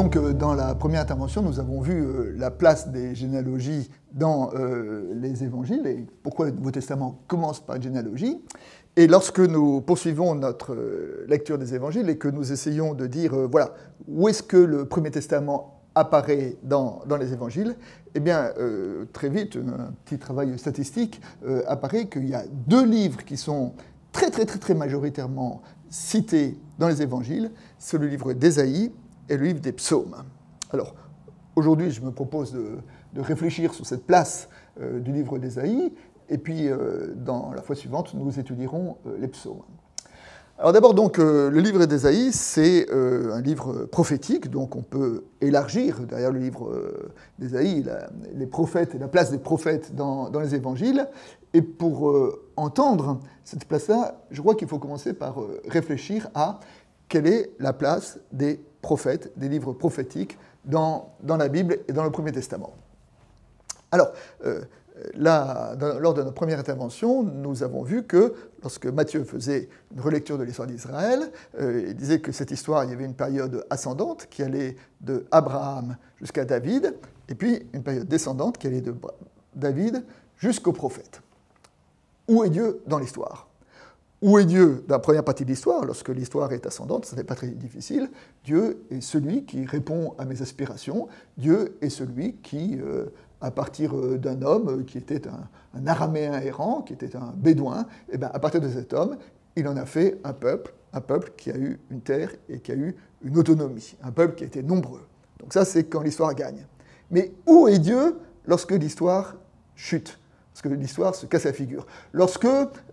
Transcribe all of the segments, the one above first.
Donc, dans la première intervention, nous avons vu la place des généalogies dans les évangiles et pourquoi le Nouveau Testament commence par une généalogie. Et lorsque nous poursuivons notre lecture des évangiles et que nous essayons de dire, voilà, où est-ce que le Premier Testament apparaît dans les évangiles, eh bien, très vite, un petit travail statistique apparaît qu'il y a 2 livres qui sont très majoritairement cités dans les évangiles. C'est le livre d'Ésaïe et le livre des psaumes. Alors, aujourd'hui, je me propose de réfléchir sur cette place du livre d'Ésaïe, et puis, dans la fois suivante, nous étudierons les psaumes. Alors d'abord, donc, le livre d'Ésaïe, c'est un livre prophétique, donc on peut élargir derrière le livre d'Ésaïe les prophètes et la place des prophètes dans les évangiles. Et pour entendre cette place-là, je crois qu'il faut commencer par réfléchir à quelle est la place des prophètes, des livres prophétiques dans la Bible et dans le Premier Testament. Alors, là, lors de notre première intervention, nous avons vu que lorsque Matthieu faisait une relecture de l'histoire d'Israël, il disait que cette histoire, il y avait une période ascendante qui allait de Abraham jusqu'à David, et puis une période descendante qui allait de David jusqu'aux prophètes. Où est Dieu dans l'histoire ? Où est Dieu dans la première partie de l'histoire ? Lorsque l'histoire est ascendante, ce n'est pas très difficile. Dieu est celui qui répond à mes aspirations. Dieu est celui qui, à partir d'un homme qui était un araméen errant, qui était un bédouin, et bien, à partir de cet homme, il en a fait un peuple qui a eu une terre et qui a eu une autonomie, un peuple qui a été nombreux. Donc ça, c'est quand l'histoire gagne. Mais où est Dieu lorsque l'histoire chute ? Lorsque l'histoire se casse la figure ? Lorsque,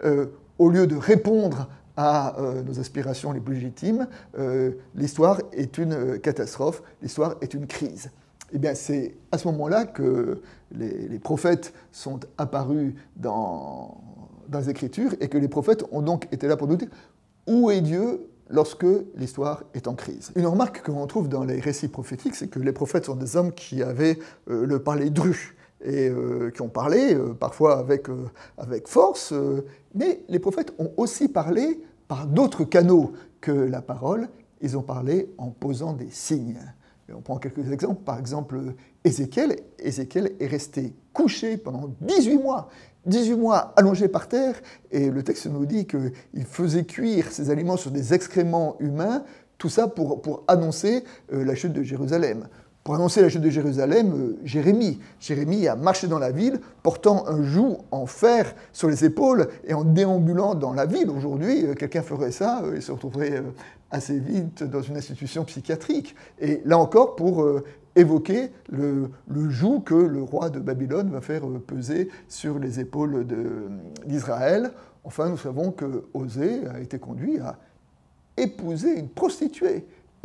au lieu de répondre à nos aspirations les plus légitimes, l'histoire est une catastrophe, l'histoire est une crise. Eh bien, c'est à ce moment-là que les prophètes sont apparus dans les Écritures et que les prophètes ont donc été là pour nous dire où est Dieu lorsque l'histoire est en crise. Une remarque que l'on trouve dans les récits prophétiques, c'est que les prophètes sont des hommes qui avaient le parler dru et qui ont parlé parfois avec force, mais les prophètes ont aussi parlé par d'autres canaux que la parole. Ils ont parlé en posant des signes. Et on prend quelques exemples. Par exemple, Ézéchiel. Ézéchiel est resté couché pendant 18 mois allongé par terre, et le texte nous dit qu'il faisait cuire ses aliments sur des excréments humains, tout ça pour annoncer la chute de Jérusalem. Pour annoncer la chute de Jérusalem, Jérémie a marché dans la ville, portant un joug en fer sur les épaules et en déambulant dans la ville. Aujourd'hui, quelqu'un ferait ça et se retrouverait assez vite dans une institution psychiatrique. Et là encore, pour évoquer le joug que le roi de Babylone va faire peser sur les épaules d'Israël. Enfin, nous savons que Osée a été conduit à épouser une prostituée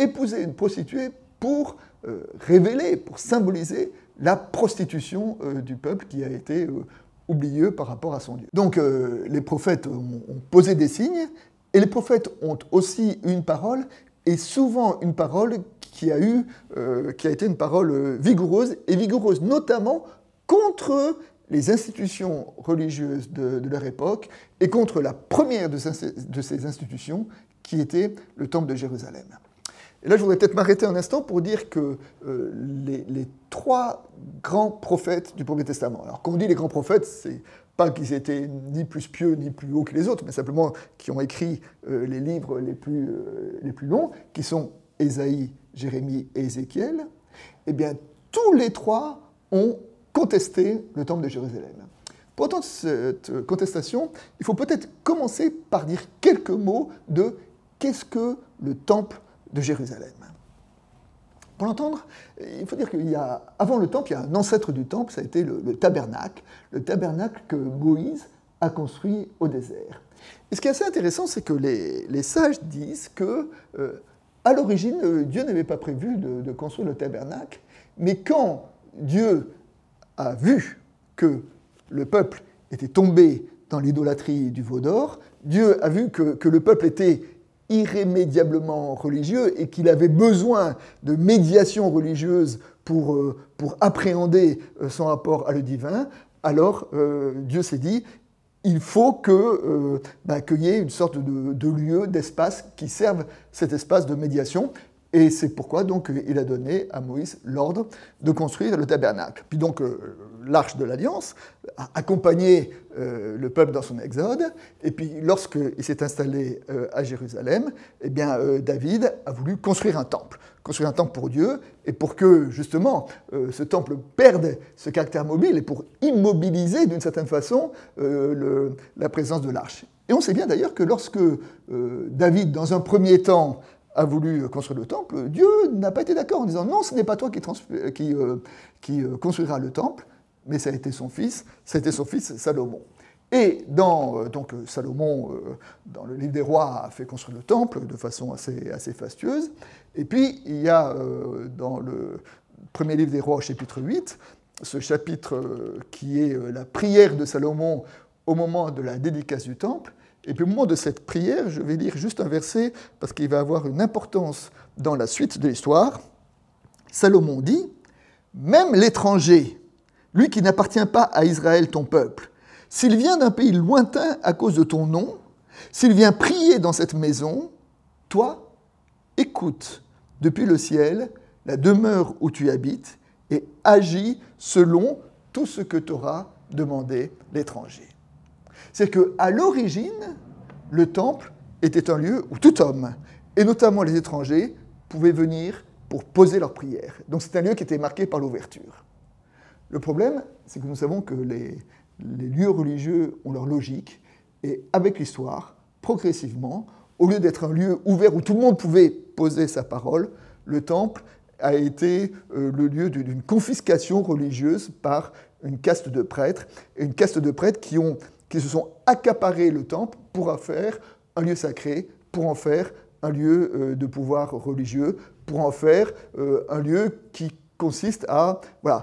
pour révéler, pour symboliser la prostitution du peuple qui a été oublieux par rapport à son Dieu. Donc les prophètes ont posé des signes, et les prophètes ont aussi une parole, et souvent une parole qui a été une parole vigoureuse, et vigoureuse notamment contre les institutions religieuses de leur époque, et contre la première de ces institutions, qui était le temple de Jérusalem. Et là, je voudrais peut-être m'arrêter un instant pour dire que les 3 grands prophètes du Premier Testament, alors quand on dit les grands prophètes, c'est pas qu'ils étaient ni plus pieux ni plus hauts que les autres, mais simplement qui ont écrit les livres les plus longs, qui sont Ésaïe, Jérémie et Ézéchiel, eh bien, tous les 3 ont contesté le temple de Jérusalem. Pour entendre cette contestation, il faut peut-être commencer par dire quelques mots de qu'est-ce que le temple de Jérusalem. Pour l'entendre, il faut dire qu'avant le temple, il y a un ancêtre du temple, ça a été le tabernacle que Moïse a construit au désert. Et ce qui est assez intéressant, c'est que les sages disent que, à l'origine, Dieu n'avait pas prévu de construire le tabernacle, mais quand Dieu a vu que le peuple était tombé dans l'idolâtrie du veau d'or, Dieu a vu que le peuple était irrémédiablement religieux et qu'il avait besoin de médiation religieuse pour appréhender son rapport à le divin, alors Dieu s'est dit, il faut qu'il y ait une sorte de lieu, d'espace qui serve cet espace de médiation. Et c'est pourquoi donc il a donné à Moïse l'ordre de construire le tabernacle. Puis donc l'arche de l'Alliance a accompagné le peuple dans son exode. Et puis lorsqu'il s'est installé à Jérusalem, eh bien, David a voulu construire un temple pour Dieu, et pour que justement ce temple perde ce caractère mobile, et pour immobiliser d'une certaine façon la présence de l'arche. Et on sait bien d'ailleurs que lorsque David, dans un premier temps, a voulu construire le temple, Dieu n'a pas été d'accord en disant non, ce n'est pas toi qui construira le temple, mais ça a été son fils Salomon. Et donc Salomon, dans le livre des rois, a fait construire le temple de façon assez fastueuse. Et puis il y a dans le premier livre des rois, au chapitre 8, ce chapitre qui est la prière de Salomon au moment de la dédicace du temple. Et puis au moment de cette prière, je vais lire juste un verset parce qu'il va avoir une importance dans la suite de l'histoire. Salomon dit « Même l'étranger, lui qui n'appartient pas à Israël ton peuple, s'il vient d'un pays lointain à cause de ton nom, s'il vient prier dans cette maison, toi, écoute depuis le ciel la demeure où tu habites et agis selon tout ce que t'aura demandé l'étranger. » C'est qu'à l'origine, le temple était un lieu où tout homme, et notamment les étrangers, pouvaient venir pour poser leurs prières. Donc c'est un lieu qui était marqué par l'ouverture. Le problème, c'est que nous savons que les lieux religieux ont leur logique, et avec l'histoire, progressivement, au lieu d'être un lieu ouvert où tout le monde pouvait poser sa parole, le temple a été le lieu d'une confiscation religieuse par une caste de prêtres, et une caste de prêtres qui se sont accaparés le temple pour en faire un lieu sacré, pour en faire un lieu de pouvoir religieux, pour en faire un lieu qui consiste à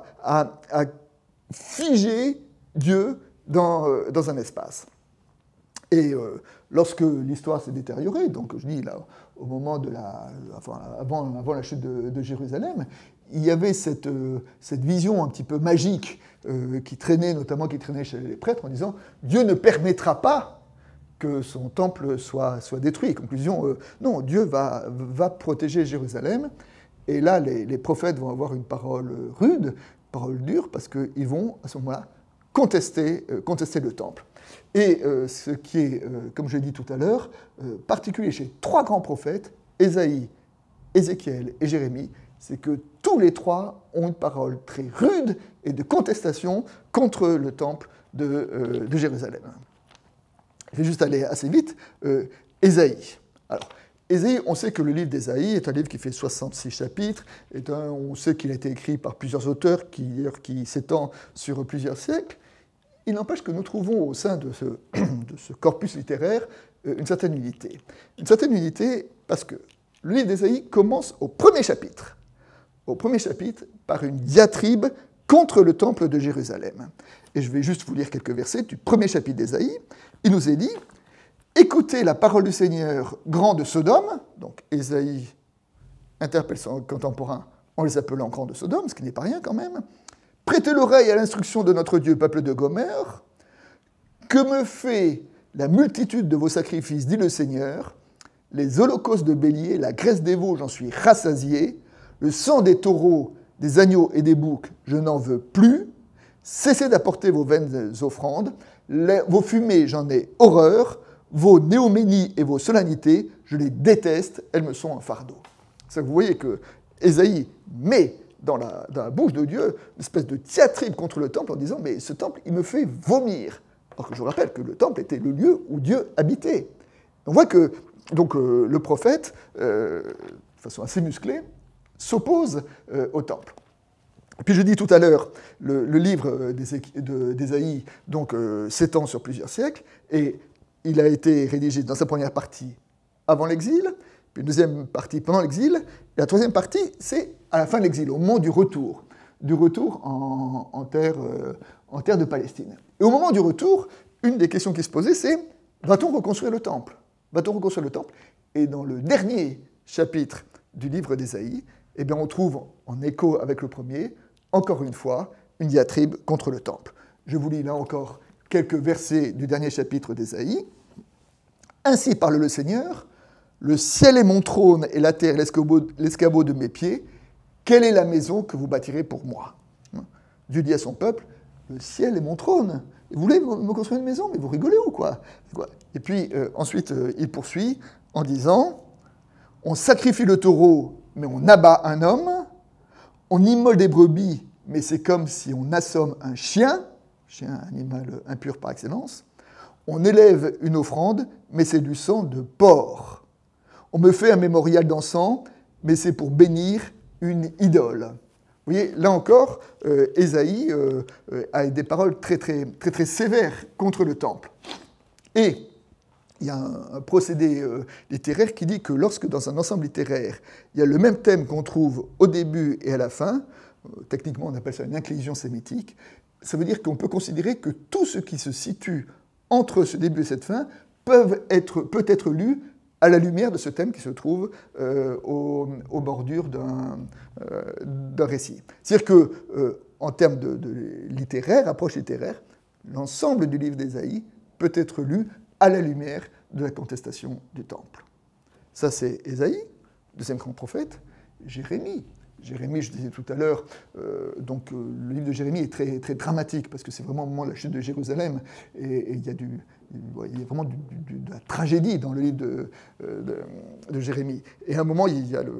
figer Dieu dans un espace. Et lorsque l'histoire s'est détériorée, donc je dis là, au moment avant la chute de Jérusalem, il y avait cette vision un petit peu magique qui traînait chez les prêtres en disant « Dieu ne permettra pas que son temple soit détruit ». Conclusion, non, Dieu va protéger Jérusalem. Et là, les prophètes vont avoir une parole rude, une parole dure, parce qu'ils vont, à ce moment-là, contester le temple. Et ce qui est, comme je l'ai dit tout à l'heure, particulier chez trois grands prophètes, Ésaïe, Ézéchiel et Jérémie, c'est que tous les trois ont une parole très rude et de contestation contre le temple de Jérusalem. Je vais juste aller assez vite. Ésaïe. Alors, Ésaïe, on sait que le livre d'Ésaïe est un livre qui fait 66 chapitres, on sait qu'il a été écrit par plusieurs auteurs qui s'étend sur plusieurs siècles. Il n'empêche que nous trouvons au sein de ce corpus littéraire une certaine unité. Une certaine unité parce que le livre d'Ésaïe commence au premier chapitre par une diatribe contre le temple de Jérusalem. Et je vais juste vous lire quelques versets du premier chapitre d'Ésaïe. Il nous est dit « Écoutez la parole du Seigneur, grand de Sodome », donc Ésaïe interpelle son contemporain en les appelant grands de Sodome, ce qui n'est pas rien quand même. « Prêtez l'oreille à l'instruction de notre Dieu, peuple de Gomère. Que me fait la multitude de vos sacrifices, dit le Seigneur. Les holocaustes de bélier, la graisse des veaux, j'en suis rassasié. Le sang des taureaux, des agneaux et des boucs, je n'en veux plus. Cessez d'apporter vos vaines offrandes. Vos fumées, j'en ai horreur. Vos néoménies et vos solennités, je les déteste, elles me sont un fardeau. C'est que vous voyez que Ésaïe met dans la bouche de Dieu une espèce de diatribe contre le temple en disant « mais ce temple, il me fait vomir ». Alors que je rappelle que le temple était le lieu où Dieu habitait. On voit que le prophète, de façon assez musclée, s'oppose au temple. Et puis je dis tout à l'heure, le livre d'Ésaïe s'étend sur plusieurs siècles, et il a été rédigé dans sa première partie avant l'exil, puis une deuxième partie pendant l'exil, et la troisième partie, c'est à la fin de l'exil, au moment du retour en terre de Palestine. Et au moment du retour, une des questions qui se posait, c'est « Va-t-on reconstruire le temple ?» Va-t-on reconstruire le temple ? Et dans le dernier chapitre du livre d'Ésaïe, eh bien, on trouve, en écho avec le premier, encore une fois, une diatribe contre le temple. Je vous lis là encore quelques versets du dernier chapitre d'Ésaïe. « Ainsi parle le Seigneur, le ciel est mon trône et la terre l'escabeau de mes pieds. Quelle est la maison que vous bâtirez pour moi? Dieu dit à son peuple, le ciel est mon trône. Vous voulez me construire une maison? Mais vous rigolez ou quoi? Et puis ensuite, il poursuit en disant, on sacrifie le taureau, mais on abat un homme. On immole des brebis, mais c'est comme si on assomme un chien, animal impur par excellence. On élève une offrande, mais c'est du sang de porc. On me fait un mémorial d'encens, mais c'est pour bénir une idole. Vous voyez, là encore, Ésaïe a des paroles très, très, très, très sévères contre le temple. Et il y a un procédé littéraire qui dit que lorsque dans un ensemble littéraire, il y a le même thème qu'on trouve au début et à la fin, techniquement on appelle ça une inclusion sémitique, ça veut dire qu'on peut considérer que tout ce qui se situe entre ce début et cette fin peut être lu à la lumière de ce thème qui se trouve aux bordures d'un récit. C'est-à-dire qu'en termes de approche littéraire, l'ensemble du livre d'Ésaïe peut être lu à la lumière de la contestation du temple. Ça, c'est Ésaïe, deuxième grand prophète. Jérémie. Jérémie, je disais tout à l'heure, le livre de Jérémie est très, très dramatique, parce que c'est vraiment au moment de la chute de Jérusalem, et il y a vraiment de la tragédie dans le livre de Jérémie. Et à un moment, il y a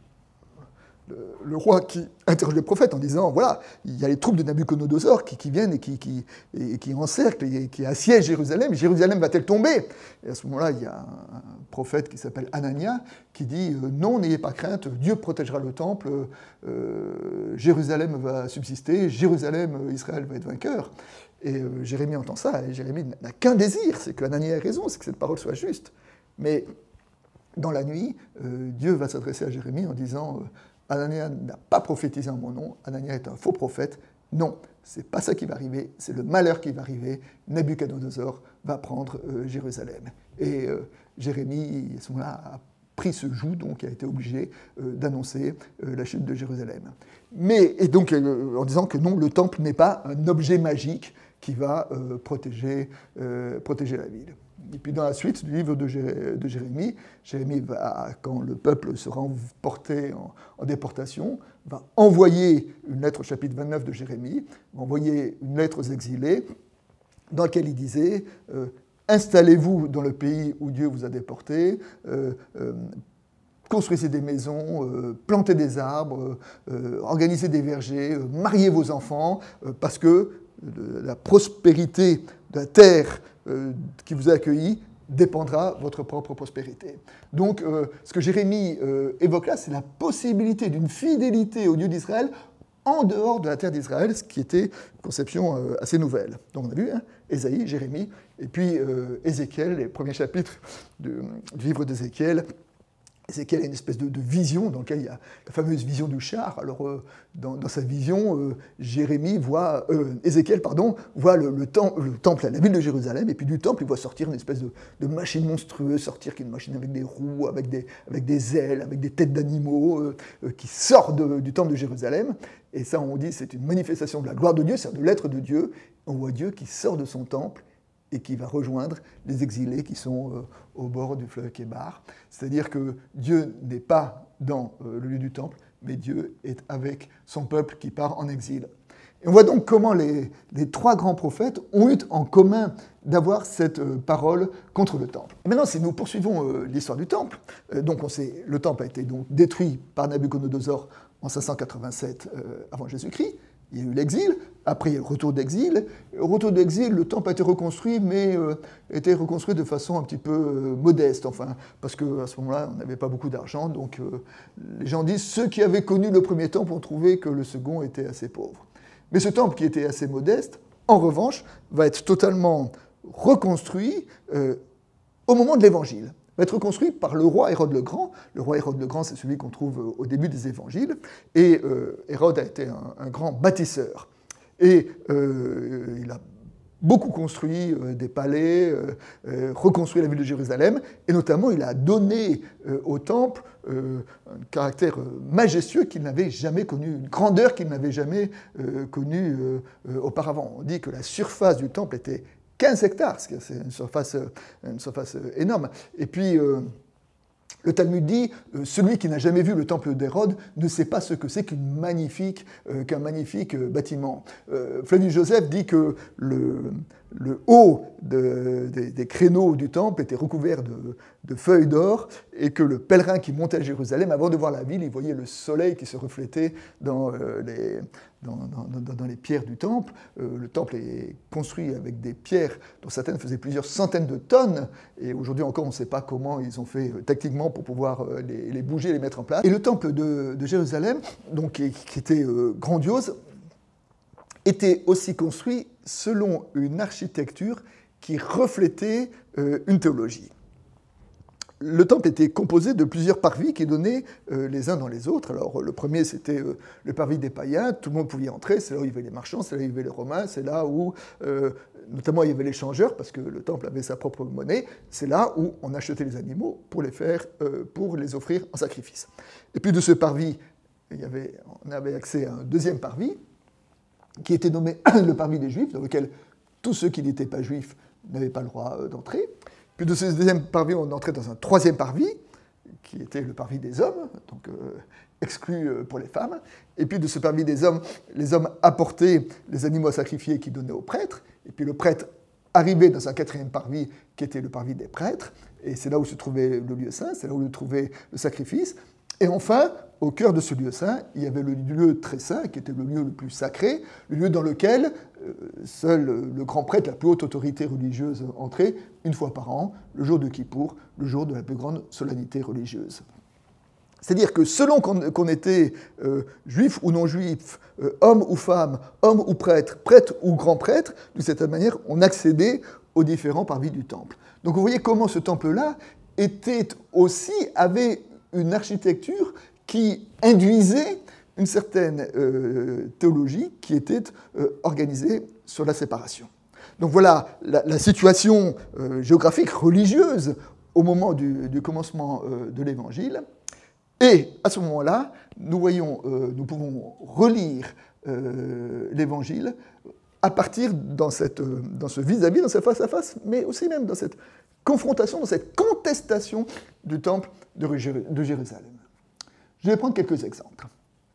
le roi qui interroge le prophète en disant, voilà, il y a les troupes de Nabuchodonosor qui viennent et qui encerclent et qui assiègent Jérusalem. Jérusalem va-t-elle tomber? Et à ce moment-là, il y a un prophète qui s'appelle Anania qui dit, non, n'ayez pas crainte, Dieu protégera le temple, Jérusalem va subsister, Jérusalem, Israël va être vainqueur. Et Jérémie entend ça, et Jérémie n'a qu'un désir, c'est que Anania ait raison, c'est que cette parole soit juste. Mais dans la nuit, Dieu va s'adresser à Jérémie en disant, Anania n'a pas prophétisé en mon nom, Anania est un faux prophète. Non, c'est pas ça qui va arriver, c'est le malheur qui va arriver. Nabuchodonosor va prendre Jérusalem. Et Jérémie, à ce moment-là, a pris ce joug, donc a été obligé d'annoncer la chute de Jérusalem. Et donc, en disant que non, le temple n'est pas un objet magique qui va protéger la ville. Et puis dans la suite du livre de Jérémie, Jérémie va, quand le peuple sera porté en déportation, va envoyer une lettre au chapitre 29 de Jérémie, va envoyer une lettre aux exilés, dans laquelle il disait installez-vous dans le pays où Dieu vous a déportés, construisez des maisons, plantez des arbres, organisez des vergers, mariez vos enfants, parce que la prospérité de la terre qui vous a accueilli dépendra de votre propre prospérité. Donc, ce que Jérémie évoque là, c'est la possibilité d'une fidélité au Dieu d'Israël en dehors de la terre d'Israël, ce qui était une conception assez nouvelle. Donc, on a vu Ésaïe, Jérémie, et puis Ézéchiel, les premiers chapitres du livre d'Ézéchiel. Ézéchiel a une espèce de vision dans laquelle il y a la fameuse vision du char. Alors, dans sa vision, Ézéchiel voit le temple, la ville de Jérusalem, et puis du temple, il voit sortir une espèce de machine monstrueuse, sortir qui est une machine avec des roues, avec des ailes, avec des têtes d'animaux, qui sort du temple de Jérusalem. Et ça, on dit, c'est une manifestation de la gloire de Dieu, c'est-à-dire de l'être de Dieu. On voit Dieu qui sort de son temple et qui va rejoindre les exilés qui sont au bord du fleuve Kébar. C'est-à-dire que Dieu n'est pas dans le lieu du temple, mais Dieu est avec son peuple qui part en exil. Et on voit donc comment les trois grands prophètes ont eu en commun d'avoir cette parole contre le temple. Et maintenant, si nous poursuivons l'histoire du temple, donc on sait, le temple a été donc détruit par Nabuchodonosor en 587 avant Jésus-Christ. Il y a eu l'exil, après il y a eu le retour d'exil. Au retour d'exil, le temple a été reconstruit, mais était reconstruit de façon un petit peu modeste, enfin, parce qu'à ce moment-là, on n'avait pas beaucoup d'argent, donc les gens disent, ceux qui avaient connu le premier temple ont trouvé que le second était assez pauvre. Mais ce temple qui était assez modeste, en revanche, va être totalement reconstruit au moment de l'Évangile. Va être reconstruit par le roi Hérode le Grand. Le roi Hérode le Grand, c'est celui qu'on trouve au début des évangiles. Et Hérode a été un grand bâtisseur. Et il a beaucoup construit des palais, reconstruit la ville de Jérusalem. Et notamment, il a donné au temple un caractère majestueux qu'il n'avait jamais connu, une grandeur qu'il n'avait jamais connue auparavant. On dit que la surface du temple était 15 hectares, c'est une surface énorme. Et puis, Le Talmud dit celui qui n'a jamais vu le temple d'Hérode ne sait pas ce que c'est qu'un magnifique bâtiment. Flavius Joseph dit que le haut des créneaux du temple était recouvert de feuilles d'or et que le pèlerin qui montait à Jérusalem, avant de voir la ville, il voyait le soleil qui se reflétait dans les pierres du temple. Le temple est construit avec des pierres dont certaines faisaient plusieurs centaines de tonnes, et aujourd'hui encore on ne sait pas comment ils ont fait tactiquement pour pouvoir les bouger et les mettre en place. Et le temple de Jérusalem, donc, qui était grandiose, était aussi construit selon une architecture qui reflétait une théologie. Le temple était composé de plusieurs parvis qui donnaient les uns dans les autres. Alors, le premier, c'était le parvis des païens. Tout le monde pouvait y entrer. C'est là où il y avait les marchands, c'est là où il y avait les Romains, c'est là où, notamment, il y avait les changeurs, parce que le temple avait sa propre monnaie. C'est là où on achetait les animaux pour les offrir en sacrifice. Et puis, de ce parvis, on avait accès à un deuxième parvis, qui était nommé le parvis des Juifs, dans lequel tous ceux qui n'étaient pas juifs n'avaient pas le droit d'entrer. Puis de ce deuxième parvis, on entrait dans un troisième parvis, qui était le parvis des hommes, donc exclu pour les femmes. Et puis de ce parvis des hommes, les hommes apportaient les animaux à sacrifier qu'ils donnaient aux prêtres. Et puis le prêtre arrivait dans un quatrième parvis, qui était le parvis des prêtres. Et c'est là où se trouvait le lieu saint, c'est là où se trouvait le sacrifice. Et enfin, au cœur de ce lieu saint, il y avait le lieu très saint, qui était le lieu le plus sacré, le lieu dans lequel seul le grand prêtre, la plus haute autorité religieuse, entrait une fois par an, le jour de Kippour, le jour de la plus grande solennité religieuse. C'est-à-dire que selon qu'on était juif ou non juif, homme ou femme, homme ou prêtre, prêtre ou grand prêtre, de cette manière, on accédait aux différents parvis du temple. Donc vous voyez comment ce temple-là avait une architecture qui induisait une certaine théologie qui était organisée sur la séparation. Donc voilà la situation géographique religieuse au moment du commencement de l'Évangile. Et à ce moment-là, nous pouvons relire l'Évangile à partir dans ce vis-à-vis, dans ce face-à-face, mais aussi même dans cette confrontation, dans cette contestation du temple de Jérusalem. Je vais prendre quelques exemples.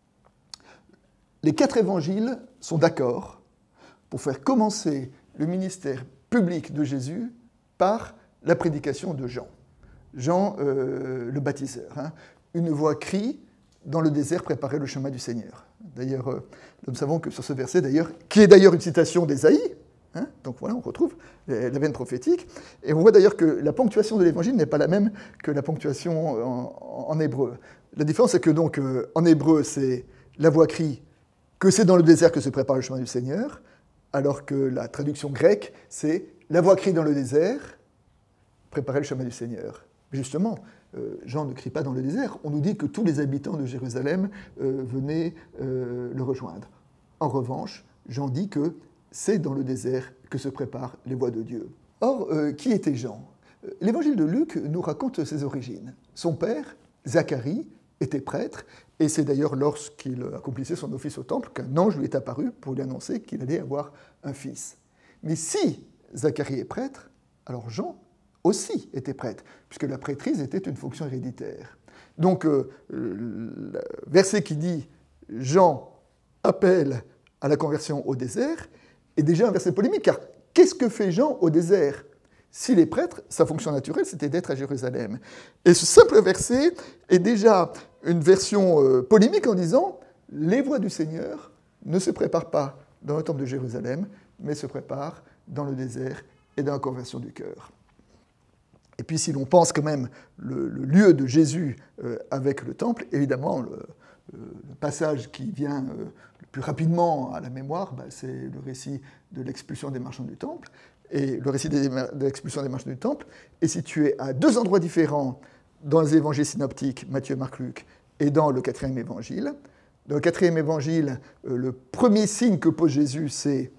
Les 4 évangiles sont d'accord pour faire commencer le ministère public de Jésus par la prédication de Jean. Jean le baptiseur. Une voix crie dans le désert, préparez le chemin du Seigneur. D'ailleurs, nous savons que sur ce verset, qui est d'ailleurs une citation d'Ésaïe, donc voilà, on retrouve la veine prophétique, et on voit d'ailleurs que la ponctuation de l'évangile n'est pas la même que la ponctuation en hébreu. La différence, c'est que donc en hébreu, c'est la voix crie que c'est dans le désert que se prépare le chemin du Seigneur, alors que la traduction grecque, c'est la voix crie dans le désert, préparez le chemin du Seigneur. Mais justement, Jean ne crie pas dans le désert, on nous dit que tous les habitants de Jérusalem venaient le rejoindre. En revanche, Jean dit que c'est dans le désert que se préparent les voies de Dieu. Or, qui était Jean ? L'évangile de Luc nous raconte ses origines. Son père, Zacharie, était prêtre, et c'est d'ailleurs lorsqu'il accomplissait son office au temple qu'un ange lui est apparu pour lui annoncer qu'il allait avoir un fils. Mais si Zacharie est prêtre, alors Jean aussi était prêtre, puisque la prêtrise était une fonction héréditaire. Donc, le verset qui dit « Jean appelle à la conversion au désert » est déjà un verset polémique, car qu'est-ce que fait Jean au désert ? S'il est prêtre, sa fonction naturelle, c'était d'être à Jérusalem. Et ce simple verset est déjà une version polémique en disant « Les voies du Seigneur ne se préparent pas dans le temple de Jérusalem, mais se préparent dans le désert et dans la conversion du cœur. » Et puis si l'on pense quand même le lieu de Jésus avec le temple, évidemment, le passage qui vient le plus rapidement à la mémoire, c'est le récit de l'expulsion des marchands du temple. Et le récit de l'expulsion des marchands du temple est situé à 2 endroits différents dans les évangiles synoptiques, Matthieu, Marc, Luc, et dans le 4e évangile. Dans le 4e évangile, le premier signe que pose Jésus, c'est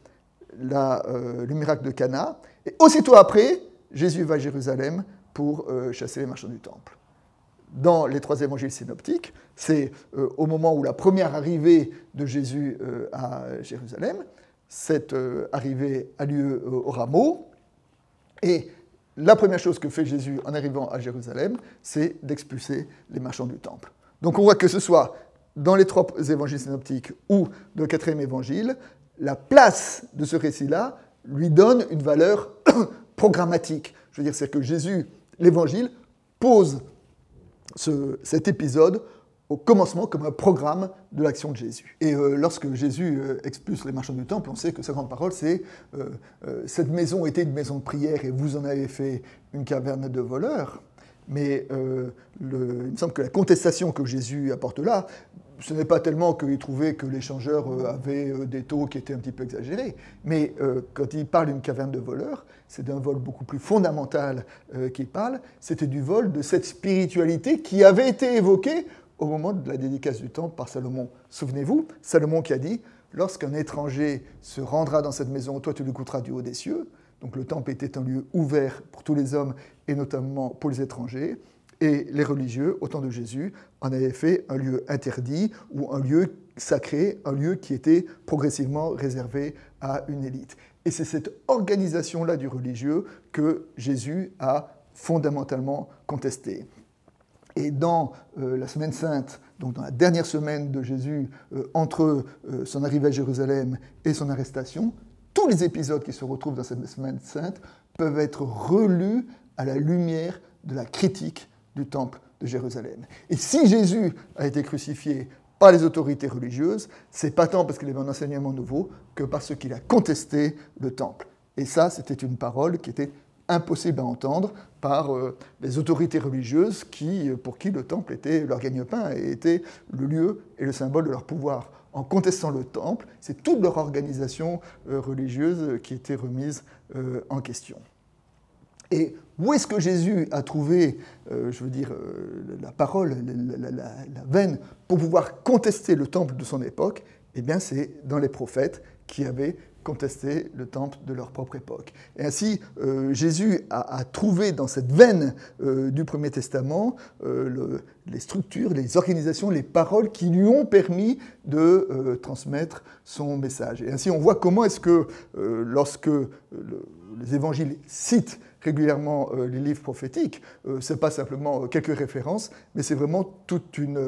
le miracle de Cana. Et aussitôt après, Jésus va à Jérusalem pour chasser les marchands du temple. Dans les 3 évangiles synoptiques, c'est au moment où la première arrivée de Jésus à Jérusalem, cette arrivée a lieu au rameau, et la première chose que fait Jésus en arrivant à Jérusalem, c'est d'expulser les marchands du temple. Donc on voit que ce soit dans les 3 évangiles synoptiques ou dans le 4e évangile, la place de ce récit-là lui donne une valeur programmatique. Je veux dire, c'est que Jésus, l'évangile, pose cet épisode au commencement comme un programme de l'action de Jésus. Et lorsque Jésus expulse les marchands du temple, on sait que sa grande parole, c'est cette maison était une maison de prière et vous en avez fait une caverne de voleurs. Mais il me semble que la contestation que Jésus apporte là, ce n'est pas tellement qu'il trouvait que les changeurs avaient des taux qui étaient un petit peu exagérés, mais quand il parle d'une caverne de voleurs, c'est d'un vol beaucoup plus fondamental qu'il parle, c'était du vol de cette spiritualité qui avait été évoquée au moment de la dédicace du temple par Salomon. Souvenez-vous, Salomon qui a dit « Lorsqu'un étranger se rendra dans cette maison, toi tu lui coûteras du haut des cieux ». Donc le temple était un lieu ouvert pour tous les hommes et notamment pour les étrangers. Et les religieux, au temps de Jésus, en avaient fait un lieu interdit ou un lieu sacré, un lieu qui était progressivement réservé à une élite. Et c'est cette organisation-là du religieux que Jésus a fondamentalement contestée. Et dans la Semaine Sainte, donc dans la dernière semaine de Jésus, entre son arrivée à Jérusalem et son arrestation, tous les épisodes qui se retrouvent dans cette Semaine Sainte peuvent être relus à la lumière de la critique du temple de Jérusalem. Et si Jésus a été crucifié par les autorités religieuses, c'est pas tant parce qu'il avait un enseignement nouveau que parce qu'il a contesté le temple. Et ça, c'était une parole qui était impossible à entendre par les autorités religieuses pour qui le temple était leur gagne-pain et était le lieu et le symbole de leur pouvoir. En contestant le temple, c'est toute leur organisation religieuse qui était remise en question. Et où est-ce que Jésus a trouvé, la parole, la veine, pour pouvoir contester le temple de son époque? Eh bien, c'est dans les prophètes qui avaient contesté le temple de leur propre époque. Et ainsi, Jésus a trouvé dans cette veine du Premier Testament les structures, les organisations, les paroles qui lui ont permis de transmettre son message. Et ainsi, on voit comment est-ce que, lorsque les évangiles citent régulièrement les livres prophétiques, ce n'est pas simplement quelques références, mais c'est vraiment tout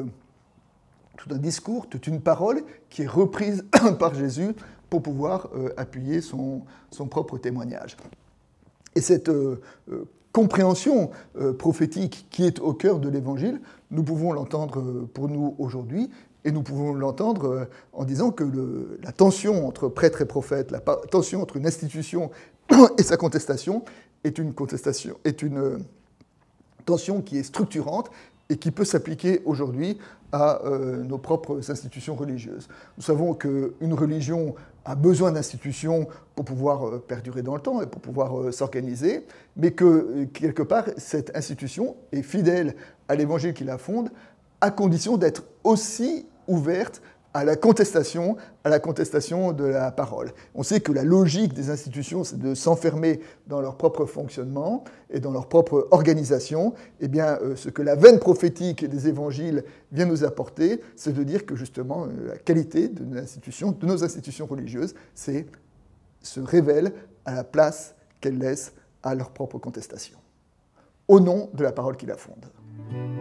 un discours, toute une parole qui est reprise par Jésus pour pouvoir appuyer son propre témoignage. Et cette compréhension prophétique qui est au cœur de l'Évangile, nous pouvons l'entendre pour nous aujourd'hui, et nous pouvons l'entendre en disant que la tension entre prêtre et prophète, la tension entre une institution et sa contestation est une tension qui est structurante et qui peut s'appliquer aujourd'hui à nos propres institutions religieuses. Nous savons qu'une religion a besoin d'institutions pour pouvoir perdurer dans le temps et pour pouvoir s'organiser, mais que, quelque part, cette institution est fidèle à l'évangile qui la fonde, à condition d'être aussi ouverte à la contestation de la parole. On sait que la logique des institutions, c'est de s'enfermer dans leur propre fonctionnement et dans leur propre organisation. Eh bien, ce que la veine prophétique des évangiles vient nous apporter, c'est de dire que justement, la qualité de nos institutions religieuses, se révèle à la place qu'elles laissent à leur propre contestation, au nom de la parole qui la fonde.